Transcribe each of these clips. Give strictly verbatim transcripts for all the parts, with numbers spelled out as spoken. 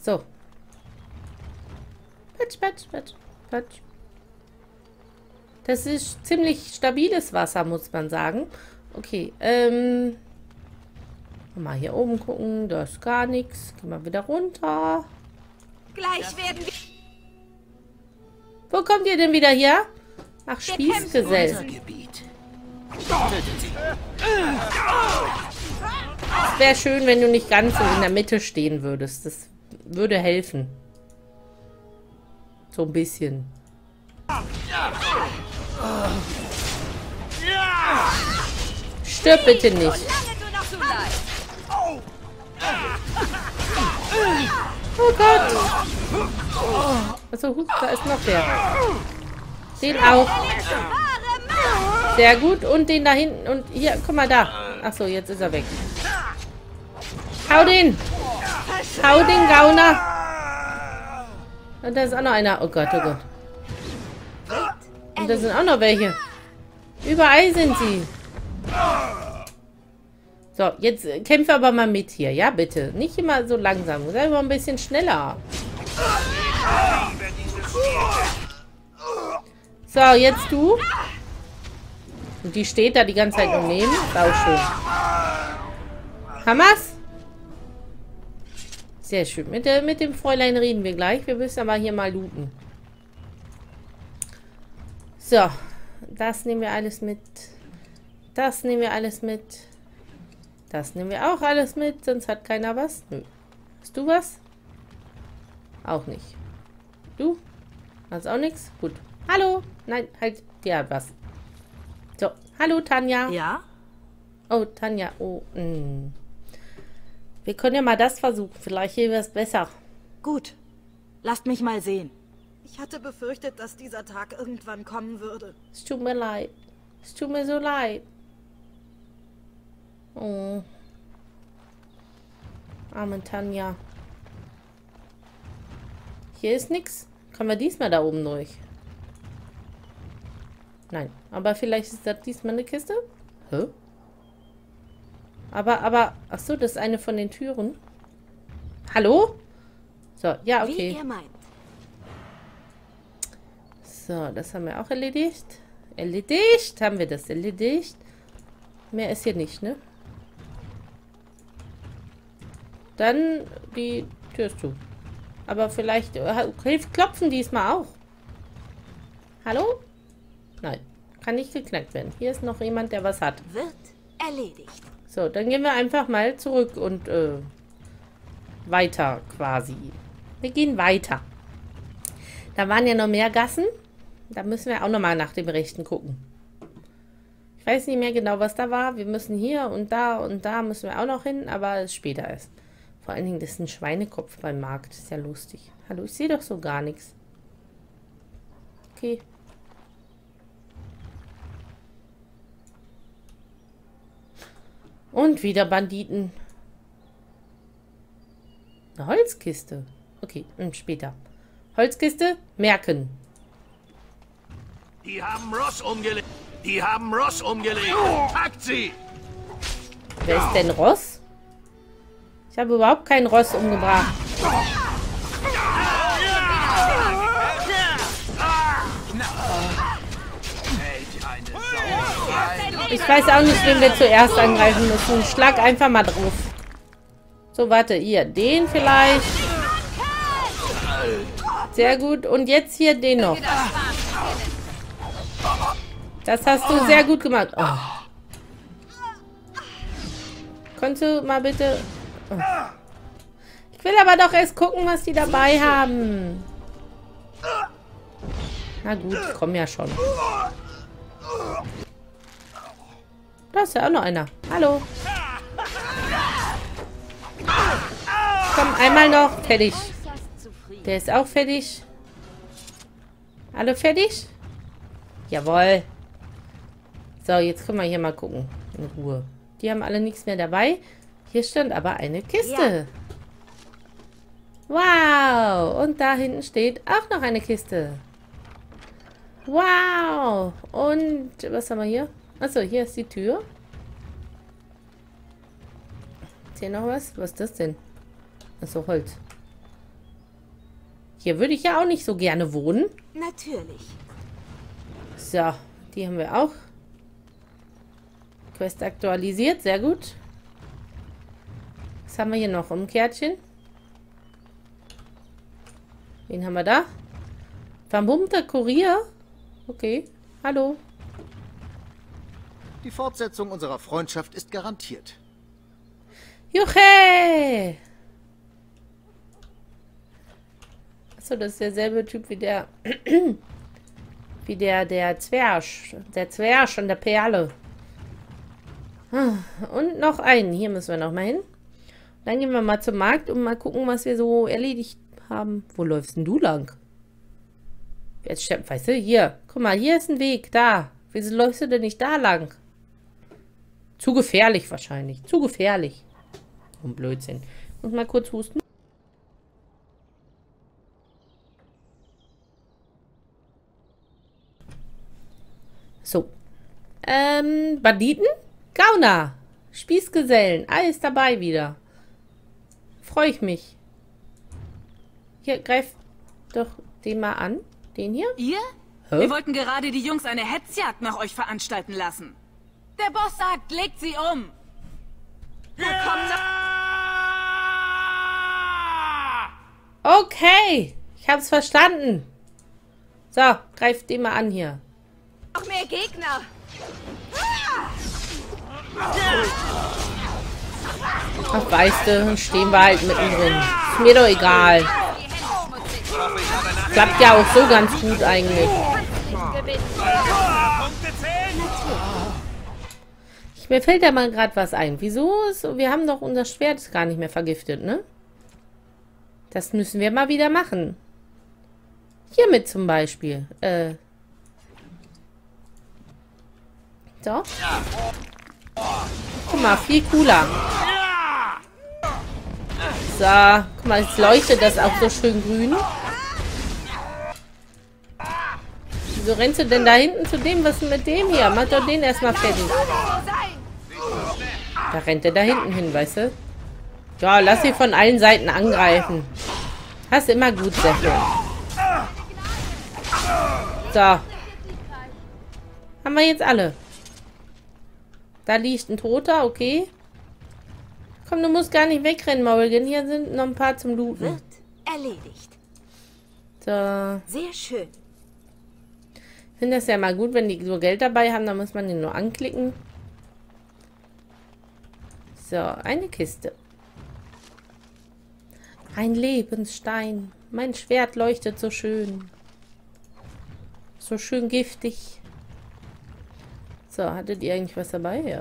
So. Patsch, patsch, patsch, patsch. Das ist ziemlich stabiles Wasser, muss man sagen. Okay, ähm... mal hier oben gucken. Da ist gar nichts. Gehen wir wieder runter. Gleich werden wir... Wo kommt ihr denn wieder her? Ach, Spießgesell. Es wäre schön, wenn du nicht ganz so in der Mitte stehen würdest. Das würde helfen. So ein bisschen. Stirb bitte nicht. Oh Gott. Also, da ist noch der. Den auch. Sehr gut. Und den da hinten. Und hier, guck mal da. Achso, jetzt ist er weg. Hau den. Hau den, Gauner. Und da ist auch noch einer. Oh Gott, oh Gott. Und da sind auch noch welche. Überall sind sie. So, jetzt kämpfe aber mal mit hier. Ja, bitte. Nicht immer so langsam. Sei mal ein bisschen schneller. So, jetzt du. Und die steht da die ganze Zeit nur neben. Sau schön. Hammer's? Sehr schön. Mit, der, mit dem Fräulein reden wir gleich. Wir müssen aber hier mal looten. So. Das nehmen wir alles mit. Das nehmen wir alles mit. Das nehmen wir auch alles mit. Sonst hat keiner was. Nö. Hast du was? Auch nicht. Du? Hast auch nichts? Gut. Hallo? Nein, halt. Der hat was. So. Hallo, Tanja. Ja? Oh, Tanja. Oh. Mh. Wir können ja mal das versuchen. Vielleicht hier wäre es besser. Gut. Lasst mich mal sehen. Ich hatte befürchtet, dass dieser Tag irgendwann kommen würde. Es tut mir leid. Es tut mir so leid. Oh. Arme Tanja. Hier ist nichts. Kommen wir diesmal da oben durch? Nein. Aber vielleicht ist das diesmal eine Kiste? Hä? Aber, aber... Achso, das ist eine von den Türen. Hallo? So, ja, okay. Wie ihr meint. So, das haben wir auch erledigt. Erledigt? Haben wir das erledigt? Mehr ist hier nicht, ne? Dann die Tür ist zu. Aber vielleicht äh, hilft Klopfen diesmal auch. Hallo? Nein, kann nicht geknackt werden. Hier ist noch jemand, der was hat. Wird erledigt. So, dann gehen wir einfach mal zurück und äh, weiter quasi. Wir gehen weiter. Da waren ja noch mehr Gassen. Da müssen wir auch noch mal nach dem Rechten gucken. Ich weiß nicht mehr genau, was da war. Wir müssen hier und da und da müssen wir auch noch hin, aber es später ist. Vor allen Dingen, das ist ein Schweinekopf beim Markt. Das ist ja lustig. Hallo, ich sehe doch so gar nichts. Okay. Und wieder Banditen. Eine Holzkiste. Okay, und später. Holzkiste, merken. Die haben Ross umgelegt. Die haben Ross umgelegt. Packt sie! Wer ist denn Ross? Ich habe überhaupt keinen Ross umgebracht. Ich weiß auch nicht, wen wir zuerst angreifen müssen. Schlag einfach mal drauf. So, warte, hier. Den vielleicht. Sehr gut. Und jetzt hier den noch. Das hast du sehr gut gemacht. Oh. Kannst du mal bitte... Oh. Ich will aber doch erst gucken, was die dabei haben. Na gut, ich komme ja schon. Da ist ja auch noch einer. Hallo. Komm, einmal noch. Fertig. Der ist auch fertig. Alle fertig? Jawohl. So, jetzt können wir hier mal gucken. In Ruhe. Die haben alle nichts mehr dabei. Hier stand aber eine Kiste. Ja. Wow. Und da hinten steht auch noch eine Kiste. Wow. Und was haben wir hier? Achso, hier ist die Tür. Ist hier noch was? Was ist das denn? Achso, Holz. Hier würde ich ja auch nicht so gerne wohnen. Natürlich. So, die haben wir auch. Quest aktualisiert, sehr gut. Was haben wir hier noch? Umkehrtchen. Wen haben wir da? Vermummter Kurier? Okay, hallo. Die Fortsetzung unserer Freundschaft ist garantiert. Juche! Achso, das ist derselbe Typ wie der... wie der, der Zwerg. Der Zwerg und der Perle. Und noch einen. Hier müssen wir noch mal hin. Dann gehen wir mal zum Markt und mal gucken, was wir so erledigt haben. Wo läufst denn du lang? Jetzt, weißt du, hier. Guck mal, hier ist ein Weg. Da. Wieso läufst du denn nicht da lang? Zu gefährlich wahrscheinlich. Zu gefährlich. Oh, Blödsinn. Ich muss mal kurz husten. So. Ähm, Banditen? Gauner. Spießgesellen. Alles dabei wieder. Freue ich mich. Hier, greif doch den mal an. Den hier? Ihr? Hä? Wir wollten gerade die Jungs eine Hetzjagd nach euch veranstalten lassen. Der Boss sagt, legt sie um. Na komm, noch. Okay. Ich hab's verstanden. So, greif den mal an hier. Noch mehr Gegner. Ach, weißt du, dann stehen wir halt mittendrin. Ist mir doch egal. Klappt ja auch so ganz gut eigentlich. Ich, mir fällt da mal gerade was ein. Wieso ist, wir haben doch unser Schwert gar nicht mehr vergiftet, ne? Das müssen wir mal wieder machen. Hiermit zum Beispiel. Äh. So. Guck mal, viel cooler. So, guck mal, jetzt leuchtet das auch so schön grün. Wieso rennst du denn da hinten zu dem? Was ist mit dem hier? Mach doch den erstmal fertig. Da rennt er da hinten hin, weißt du? Ja, lass ihn von allen Seiten angreifen. Hast immer gut, Säfte. So. Haben wir jetzt alle. Da liegt ein Toter, okay. Komm, du musst gar nicht wegrennen, Morrigan. Hier sind noch ein paar zum Looten. Wird erledigt. So. Sehr schön. Ich finde das ja mal gut, wenn die so Geld dabei haben. Dann muss man den nur anklicken. So, eine Kiste. Ein Lebensstein. Mein Schwert leuchtet so schön. So schön giftig. So, hattet ihr eigentlich was dabei? Ja.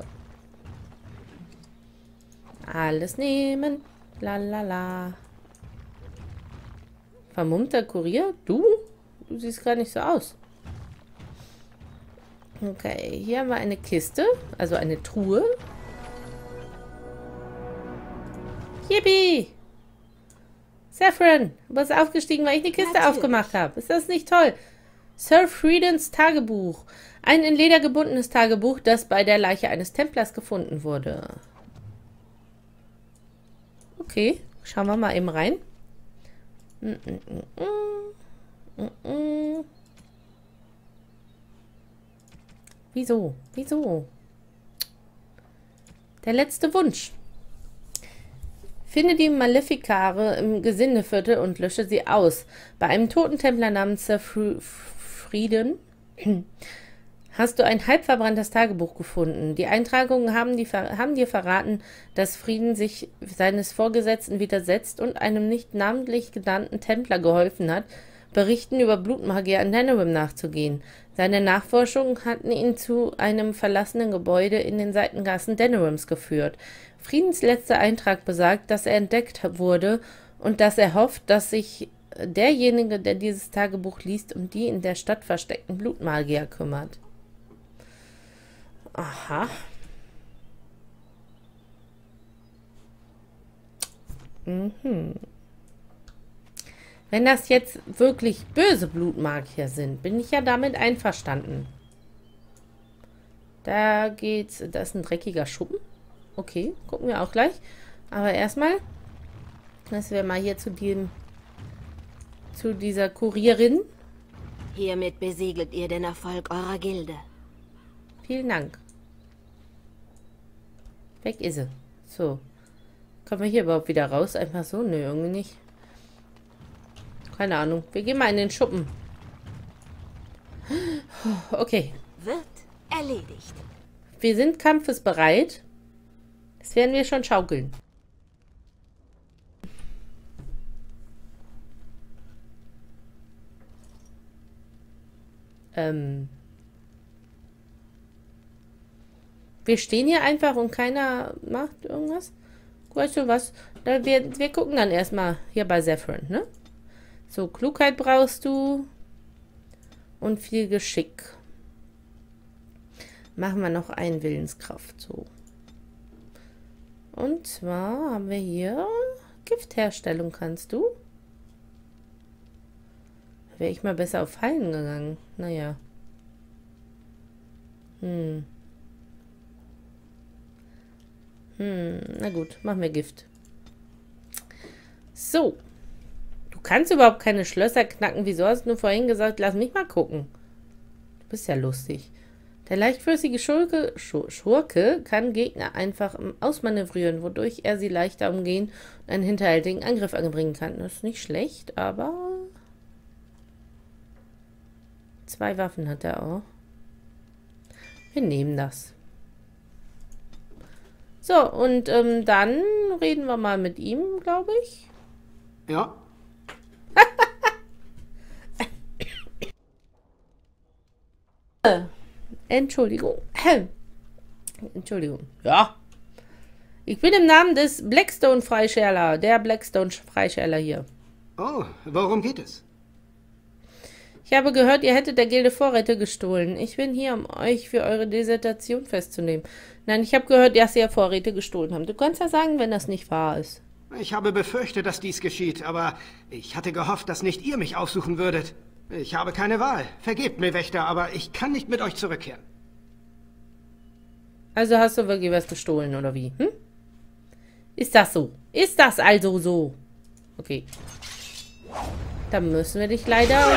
Alles nehmen. La la la. Vermummter Kurier? Du? Du siehst gar nicht so aus. Okay, hier haben wir eine Kiste. Also eine Truhe. Yippie! Saffron, du bist aufgestiegen, weil ich eine Kiste Natürlich. aufgemacht habe. Ist das nicht toll? Sir Friedens Tagebuch. Ein in Leder gebundenes Tagebuch, das bei der Leiche eines Templers gefunden wurde. Okay, schauen wir mal eben rein. Mm, mm, mm, mm, mm. Wieso? Wieso? Der letzte Wunsch. Finde die Malefikare im Gesindeviertel und lösche sie aus. Bei einem toten Templer namens Sir Frieden hast du ein halb verbranntes Tagebuch gefunden. Die Eintragungen haben, die, haben dir verraten, dass Frieden sich seines Vorgesetzten widersetzt und einem nicht namentlich genannten Templer geholfen hat, Berichten über Blutmagier in Denerim nachzugehen. Seine Nachforschungen hatten ihn zu einem verlassenen Gebäude in den Seitengassen Denerims geführt. Friedens letzter Eintrag besagt, dass er entdeckt wurde und dass er hofft, dass sich derjenige, der dieses Tagebuch liest, um die in der Stadt versteckten Blutmagier kümmert. Aha. Mhm. Wenn das jetzt wirklich böse Blutmagier sind, bin ich ja damit einverstanden. Da geht's, da ist ein dreckiger Schuppen. Okay, gucken wir auch gleich. Aber erstmal, dass wir mal hier zu dem zu dieser Kurierin. Hiermit besiegelt ihr den Erfolg eurer Gilde. Vielen Dank. Weg ist sie. So. Kommen wir hier überhaupt wieder raus? Einfach so? Nö, irgendwie nicht. Keine Ahnung. Wir gehen mal in den Schuppen. Okay. Wird erledigt. Wir sind kampfesbereit. Das werden wir schon schaukeln. Ähm. Wir stehen hier einfach und keiner macht irgendwas. Weißt du was? Wir, wir gucken dann erstmal hier bei Saffron, ne? So, Klugheit brauchst du. Und viel Geschick. Machen wir noch einen Willenskraft. So. Und zwar haben wir hier Giftherstellung kannst du. Da wäre ich mal besser auf Fallen gegangen. Naja. Hm. Hm, na gut, machen wir Gift. So. Du kannst überhaupt keine Schlösser knacken. Wieso hast du vorhin gesagt, lass mich mal gucken? Du bist ja lustig. Der leichtfüßige Schurke, Schur, Schurke kann Gegner einfach ausmanövrieren, wodurch er sie leichter umgehen und einen hinterhältigen Angriff anbringen kann. Das ist nicht schlecht, aber... Zwei Waffen hat er auch. Wir nehmen das. So, und ähm, dann reden wir mal mit ihm, glaube ich. Ja. Entschuldigung. Entschuldigung. Ja. Ich bin im Namen des Blackstone-Freischärler. Der Blackstone-Freischärler hier. Oh, worum geht es? Ich habe gehört, ihr hättet der Gilde Vorräte gestohlen. Ich bin hier, um euch für eure Desertation festzunehmen. Nein, ich habe gehört, dass ihr Vorräte gestohlen habt. Du kannst ja sagen, wenn das nicht wahr ist. Ich habe befürchtet, dass dies geschieht, aber ich hatte gehofft, dass nicht ihr mich aufsuchen würdet. Ich habe keine Wahl. Vergebt mir, Wächter, aber ich kann nicht mit euch zurückkehren. Also hast du wirklich was gestohlen, oder wie? Hm? Ist das so? Ist das also so? Okay. Dann müssen wir dich leider...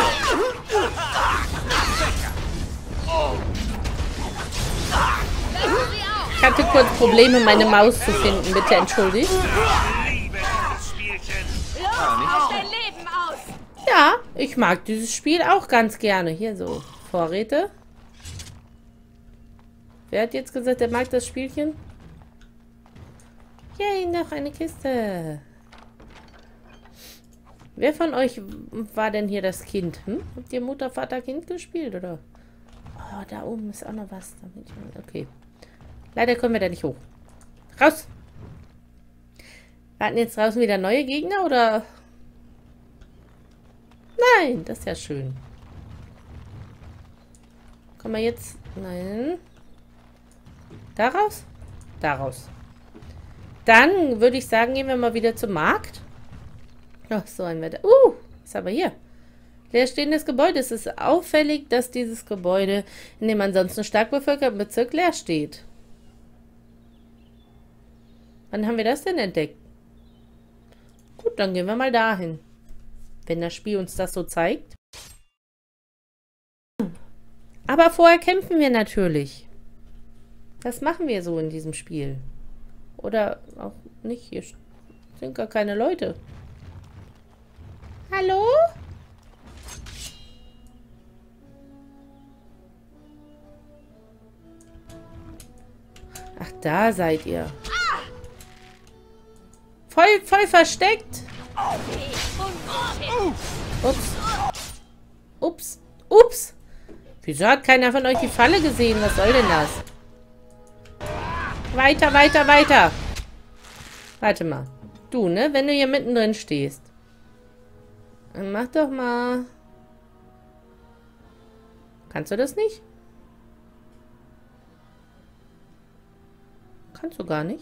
Ich hatte kurz Probleme, meine Maus zu finden. Bitte entschuldigt. Ja, ich mag dieses Spiel auch ganz gerne. Hier so, Vorräte. Wer hat jetzt gesagt, er mag das Spielchen? Yay, noch eine Kiste. Wer von euch war denn hier das Kind? Hm? Habt ihr Mutter, Vater, Kind gespielt, oder? Oh, da oben ist auch noch was. Okay. Leider kommen wir da nicht hoch. Raus! Warten jetzt draußen wieder neue Gegner, oder? Nein, das ist ja schön. Kommen wir jetzt... Nein. Daraus? Daraus. Dann würde ich sagen, gehen wir mal wieder zum Markt. Ach, so ein Wetter. Uh, was haben wir hier? Leerstehendes Gebäude. Es ist auffällig, dass dieses Gebäude in dem ansonsten stark bevölkerten Bezirk leer steht. Wann haben wir das denn entdeckt? Gut, dann gehen wir mal dahin. Wenn das Spiel uns das so zeigt. Aber vorher kämpfen wir natürlich. Das machen wir so in diesem Spiel. Oder auch nicht. Hier sind gar keine Leute. Hallo? Ach, da seid ihr. Voll, voll versteckt. Ups. Ups. Ups. Wieso hat keiner von euch die Falle gesehen? Was soll denn das? Weiter, weiter, weiter. Warte mal. Du, ne? Wenn du hier mittendrin stehst. Dann mach doch mal. Kannst du das nicht? Kannst du gar nicht?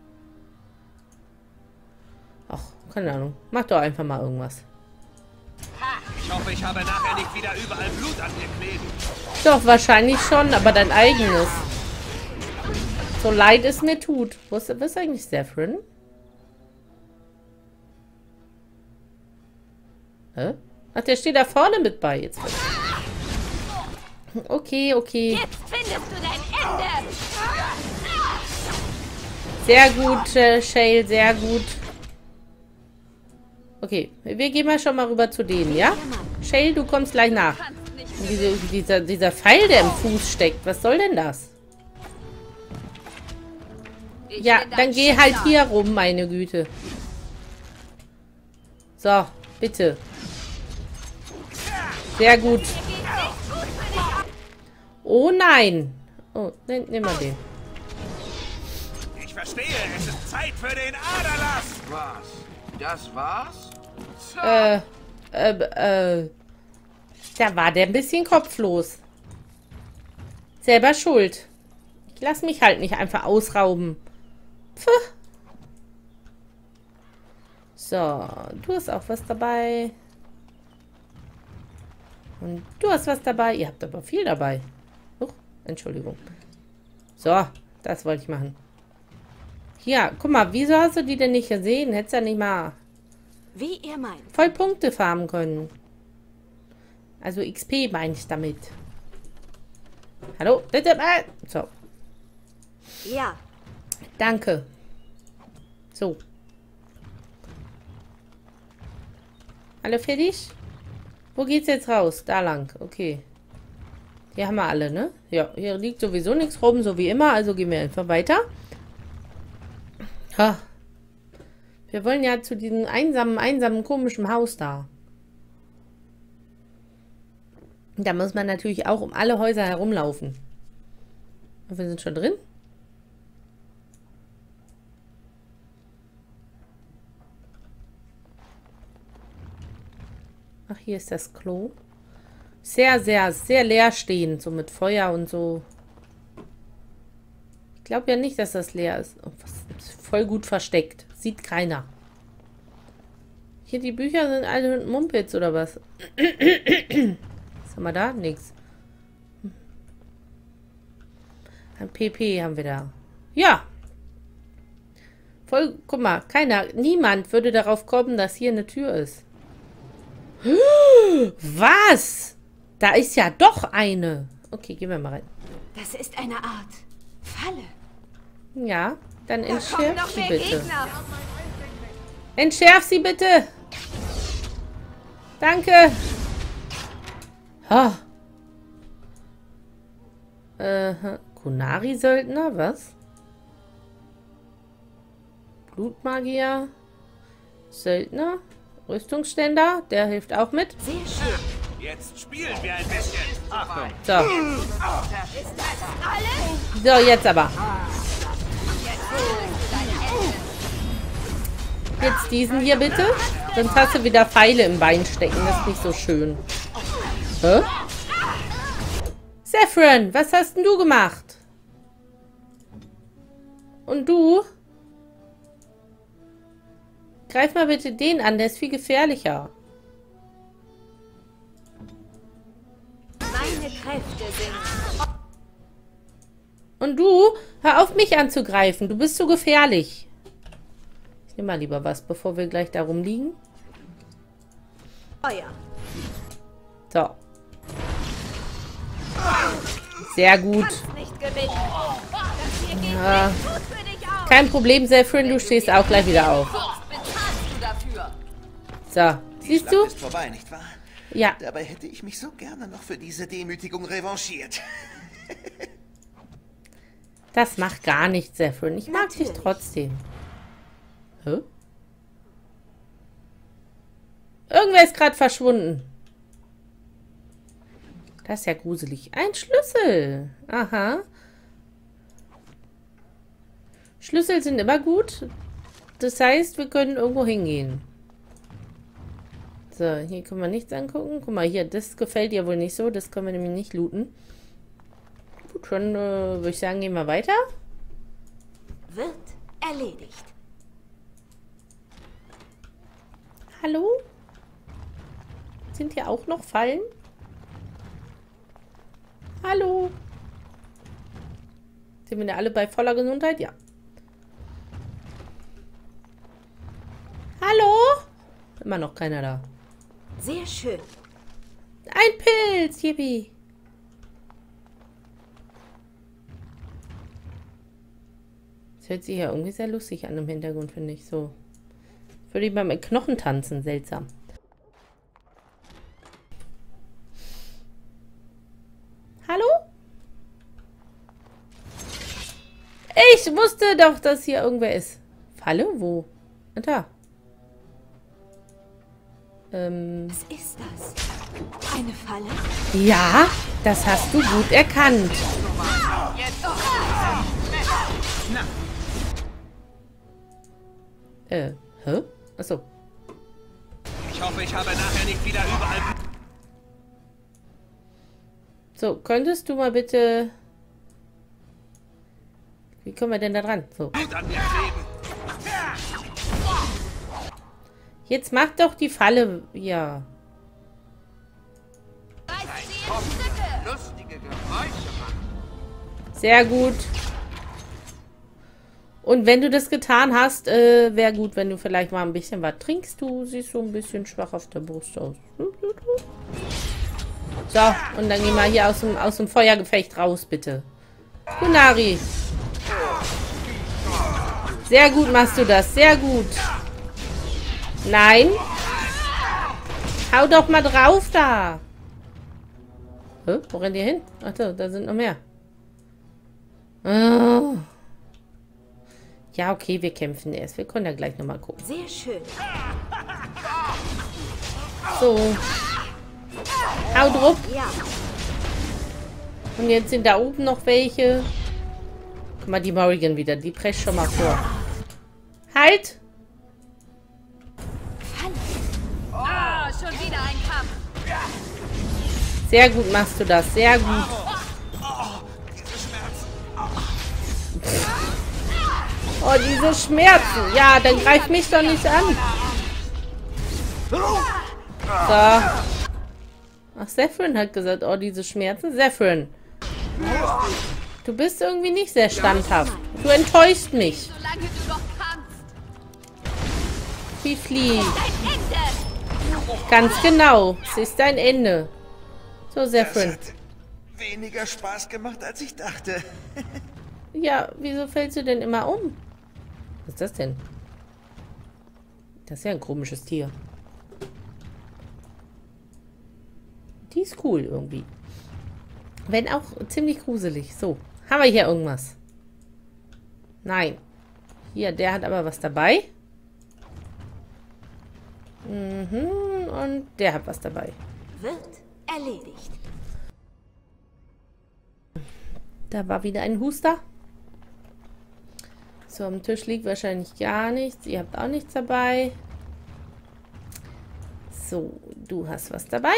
Ach, keine Ahnung. Mach doch einfach mal irgendwas. Ich hoffe, ich habe nachher nicht wieder überall Blut an dir kleben. Doch, wahrscheinlich schon, aber dein eigenes. So leid es mir tut. Wo ist, wo ist eigentlich Saffron? Hä? Ach, der steht da vorne mit bei. Jetzt. Okay, okay. Jetzt findest du dein Ende! Sehr gut, äh, Shale, sehr gut. Okay, wir gehen mal schon mal rüber zu denen, ja? Shale, du kommst gleich nach. Diese, dieser, dieser Pfeil, der im Fuß steckt, was soll denn das? Ja, dann geh halt hier rum, meine Güte. So, bitte. Sehr gut. Oh nein. Oh, nehm, nimm mal den. Ich verstehe, es ist Zeit für den Aderlass. Was? Das war's? Äh, äh, äh. Da war der ein bisschen kopflos. Selber schuld. Ich lass mich halt nicht einfach ausrauben. Pfuh. So, du hast auch was dabei. Und du hast was dabei. Ihr habt aber viel dabei. Huch, Entschuldigung. So, das wollte ich machen. Hier, guck mal, wieso hast du die denn nicht gesehen? Hättest ja nicht mal Wie ihr meint. voll Punkte farmen können. Also X P meine ich damit. Hallo, bitte mal. So, Ja. danke. So. Alle fertig? Wo geht's jetzt raus? Da lang, okay. Hier haben wir alle, ne? Ja, hier liegt sowieso nichts rum, so wie immer. Also gehen wir einfach weiter. Ha. Wir wollen ja zu diesem einsamen, einsamen, komischen Haus da. Da muss man natürlich auch um alle Häuser herumlaufen. Und wir sind schon drin. Ach, hier ist das Klo. Sehr, sehr, sehr leer stehend. So mit Feuer und so. Ich glaube ja nicht, dass das leer ist. Oh, was ist voll gut versteckt. Sieht keiner. Hier die Bücher sind alle Mumpitz oder was? Was haben wir da? Nix. Ein P P haben wir da. Ja. Voll, guck mal, keiner, niemand würde darauf kommen, dass hier eine Tür ist. Was? Da ist ja doch eine. Okay, gehen wir mal rein. Das ist eine Art Falle. Ja, dann Da kommen entschärf noch sie mehr bitte. Gegner. Entschärf sie bitte. Danke. Oh. Äh, Kunari-Söldner, was? Blutmagier. Söldner. Rüstungsständer, der hilft auch mit. Sehr schön. Jetzt spielen wir ein bisschen. Achtung. So. Ist das alles? So, jetzt aber. Jetzt diesen hier bitte. Sonst hast du wieder Pfeile im Bein stecken. Das ist nicht so schön. Hä? Saffron, was hast denn du gemacht? Und du? Greif mal bitte den an, der ist viel gefährlicher. Meine Kräfte sind... Und du? Hör auf, mich anzugreifen. Du bist so gefährlich. Ich nehme mal lieber was, bevor wir gleich da rumliegen. Feuer. So. Sehr gut. Nicht gewinnen. Das hier geht Ja. nicht gut für dich aus. Kein Problem, Saffron, du stehst auch gleich wieder auf. Bezahlst du dafür. So, Die siehst Schlacht du? ist vorbei, nicht wahr? Ja. Dabei hätte ich mich so gerne noch für diese Demütigung revanchiert. Das macht gar nichts, Saffron. Ich mag dich Natürlich. trotzdem. Hä? Irgendwer ist gerade verschwunden. Das ist ja gruselig. Ein Schlüssel. Aha. Schlüssel sind immer gut. Das heißt, wir können irgendwo hingehen. So, hier können wir nichts angucken. Guck mal, hier, das gefällt dir wohl nicht so. Das können wir nämlich nicht looten. Gut, schon äh, würde ich sagen, gehen wir weiter. Wird erledigt. Hallo? Sind hier auch noch Fallen? Hallo? Sind wir da alle bei voller Gesundheit? Ja. Hallo? Immer noch keiner da. Sehr schön. Ein Pilz, yippie. Das hört sich ja irgendwie sehr lustig an im Hintergrund, finde ich. So. Würde ich mal mit Knochen tanzen, seltsam. Hallo? Ich wusste doch, dass hier irgendwer ist. Falle? Wo? Ah, da. Ähm. Was ist das? Eine Falle? Ja, das hast du gut erkannt. Äh, hä? Achso. Ich hoffe, ich habe nachher nicht wieder überall... So, könntest du mal bitte... Wie kommen wir denn da dran? So. Blut an mir kleben. Jetzt mach doch die Falle. Ja. Lustige Geräusche machen. Sehr gut. Und wenn du das getan hast, äh, wäre gut, wenn du vielleicht mal ein bisschen was trinkst. Du siehst so ein bisschen schwach auf der Brust aus. So, und dann geh mal hier aus dem, aus dem Feuergefecht raus, bitte. Kunari. Sehr gut machst du das. Sehr gut. Nein. Hau doch mal drauf da. Hä? Wo rennt ihr hin? Ach so, da sind noch mehr. Oh. Ja, okay, wir kämpfen erst. Wir können ja gleich nochmal gucken. Sehr schön. So. Hau drauf. Ja. Und jetzt sind da oben noch welche. Guck mal, die Morrigan wieder. Die presst schon mal vor. Halt! Ah, schon wieder ein Kampf. Sehr gut machst du das. Sehr gut. Oh, diese Schmerzen. Ja, dann greif mich doch nicht an. So. Ach, Zephyrin hat gesagt, oh, diese Schmerzen. Zephyrin. Du bist irgendwie nicht sehr standhaft. Du enttäuschst mich. Solange du noch kannst. Fifli. Dein Ende. Ganz genau. Es ist dein Ende. So, Zephyrin. Das hat weniger Spaß gemacht, als ich dachte. Ja, wieso fällst du denn immer um? Was ist das denn? Das ist ja ein komisches Tier. Die ist cool irgendwie. Wenn auch ziemlich gruselig. So, haben wir hier irgendwas? Nein. Hier, der hat aber was dabei. Mhm, und der hat was dabei. Wird erledigt. Da war wieder ein Huster. So, am Tisch liegt wahrscheinlich gar nichts. Ihr habt auch nichts dabei. So, du hast was dabei.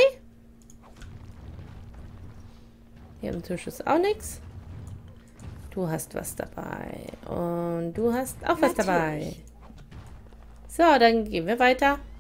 Hier am Tisch ist auch nichts. Du hast was dabei. Und du hast auch was dabei. So, dann gehen wir weiter.